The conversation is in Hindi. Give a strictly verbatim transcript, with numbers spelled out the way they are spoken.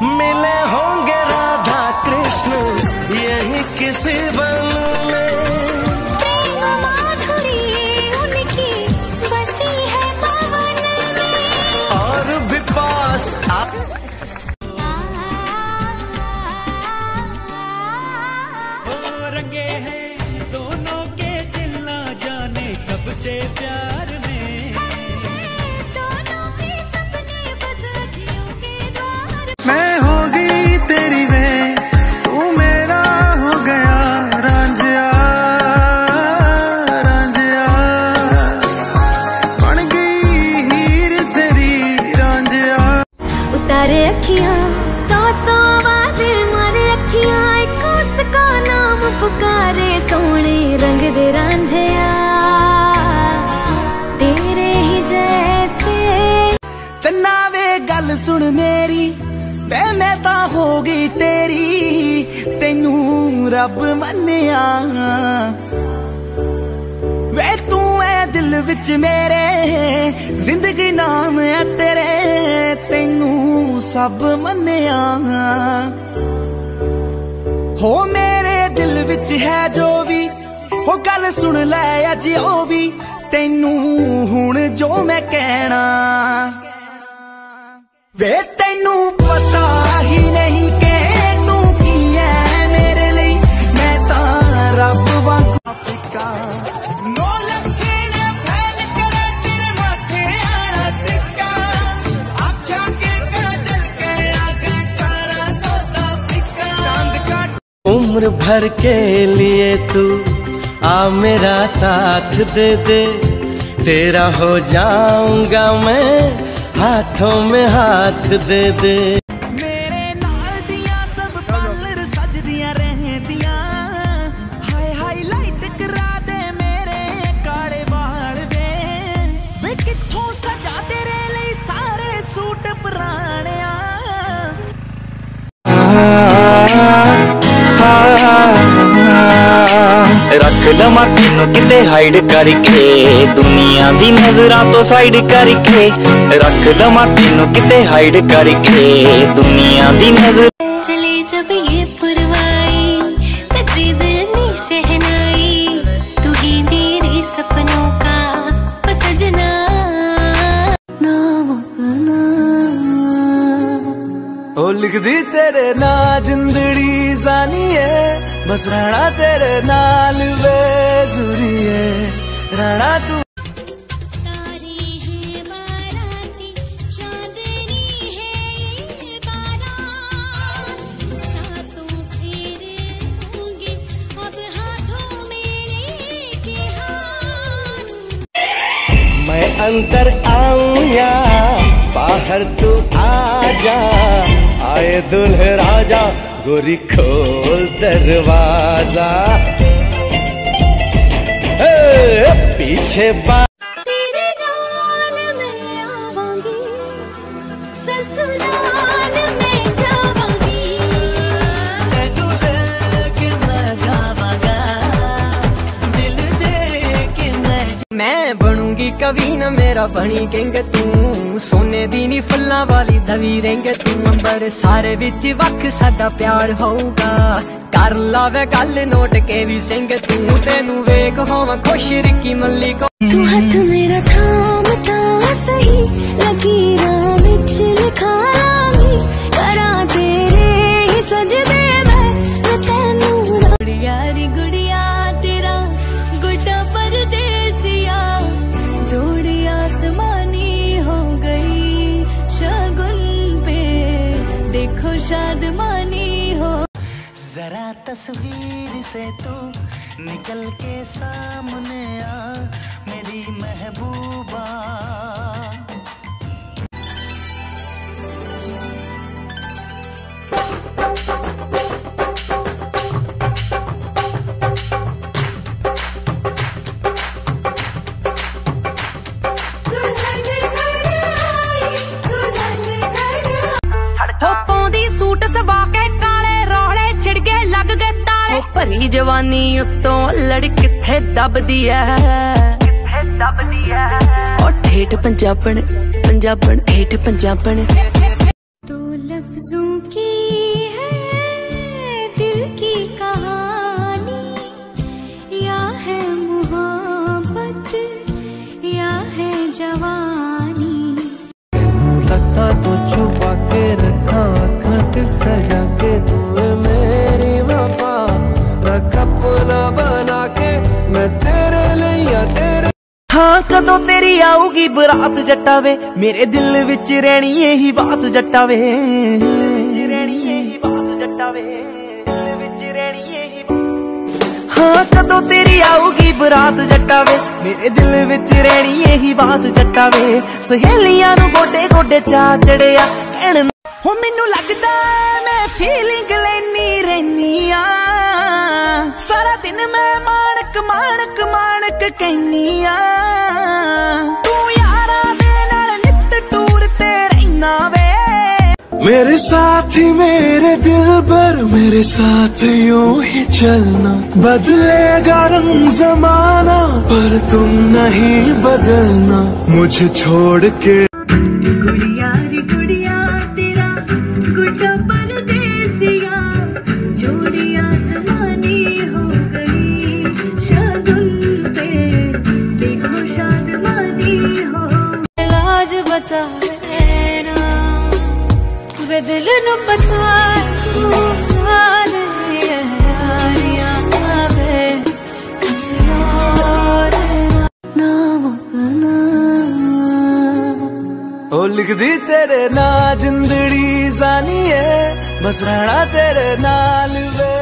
मिले होंगे राधा कृष्ण यही किसी वन में। प्रेम माधुरी उनकी बसी है पवन में। और भी पास आप रंगे हैं दोनों के दिल ना जाने कब से प्यार में। दोनों के सपने बस अखियों के द्वार। मैं हो गई तेरी में तू मेरा हो गया रांझिया रांझिया बन गई हीर तेरी रांझिया। उतारे अखियां सौ सौ आवाज़ें मारे अखियां एक उसका नाम पुकारे सोने रंग दे रांझिया तेरे ही जैसे। चन्ना वे गल सुन मेरी वे मैं ता हो गई तेरी तेनू रब मन्निया। वे तू है दिल विच मेरे जिंदगी नाम है तेरे तेनू सब मन्निया। हो मेरे दिल विच है जो भी हो गल सुन लै अज ओ भी तेनू हुण जो मैं कहना। वे तेनू पता ही नहीं के तू की है मेरे लिए मैं ता रब वांग फिका। नो लखे ने फैल करे तेरे माथे आला टिक्का आख्या के काजल के आगे सारा सौदा फिका। चांद का उम्र भर के लिए तू आ मेरा साथ दे दे तेरा हो जाऊंगा मैं हाथों में हाथ दे दे। मेरे नाल दिया सब पार्लर सजदियां रहंदियां हाय हाईलाइट करा दे मेरे काले वाल वे वे कित्थों सजा तेरे लिए सारे सूट पुराणिया। रख लवा तेनों किते हाइड करके दुनिया दी नजरां तो साइड करके। रख लवा तेनों किते हाइड करके दुनिया दी नजर। चले जब ये पुरवाई तजरीदनी शहनाई तू ही मेरे सपनों का सजना। ओ लिख दी तेरे ना जिंदड़ी जानी है बस रहना तेरे नाल बेजुरी है रहना तू। तारे हैं बाराती चांदनी है ये बारात सातों फेरे होंगे अब हाथों मेरे के हाथ। मैं अंदर आऊं या बाहर तू आ जा आए दुल्हे राजा गोरी खोल दरवाजा। ए, पीछे बा तेरे नाल मैं आवांगी ससुराल में जावांगी। तू दे के मैं जावांगा दिल दे के मैं। मैं बनूंगी कभी न मेरा बनी केंगे तू सोने दी नी फुल्लां वाली दवी रहेंगे तू। अंबर सारे विच वख साडा प्यार होऊगा कर लावे गल नोट के भी सिंह तू तेनू वेख होवां खुश रिकी मल्ली को। तू हाथ मेरा थामता सही लकीरां विच लिखा रामी करा तेरे ही सजदे मैं तैनू। गुड़िया री गुड़िया तेरा गुड्डा परदेसिया जोड़ी आसमानी हो गई शगुन पे देखो शादमानी हो। जरा तस्वीर से तू निकल के सामने आ मेरी महबूबा। भरी जवानी उत्तों लड़ किथे दबदी है किथे दबदी है ओ ठेठ पंजाबण पंजाबण ठेठ पंजाबण। तो लफ्ज लफ्जों की है दिल की कहानी, या है मोहब्बत या है जवानी। रखा तो छुपा के रखा खत सजा के तूने मेरी वफा, रख अपना बना के मैं तेरे लिया तेरे। हाँ कदों तेरी आऊगी बरात जट्टा वे, मेरे दिल विच रहनी यही बात जट्टा वे, रहनी यही बात जट्टा वे, दिल विच रहनी यही। हाँ कदों तेरी आऊगी बरात जट्टा वे, मेरे दिल विच रहनी यही बात जट्टा वे। सहेलियां नू गोडे गोडे चा चढ़िया कहण हो मैनू लगदा मैं फीलिंग लैनी रहनी आ, सारा दिन मैं माणक माणक माणक कहनी आ। तू यारा दे नाल नित टूर ते रहना वे, मेरे साथ ही मेरे दिल भर मेरे साथ यूं ही चलना, बदलेगा रंग जमाना पर तुम नहीं बदलना मुझे छोड़ के। गुड़िया रे गुड़िया तेरा गुड्डा परदेसिया, जोड़ी आसमानी हो गई शगुन पे, देखो शादमानी हो। लाज बता देना वे दिल नु पता तू याद यारिया वे किसी और नाम अपना। ओ लिख दी तेरे ना जिंदड़ी जानी है, बस रहना तेरे नाल वे।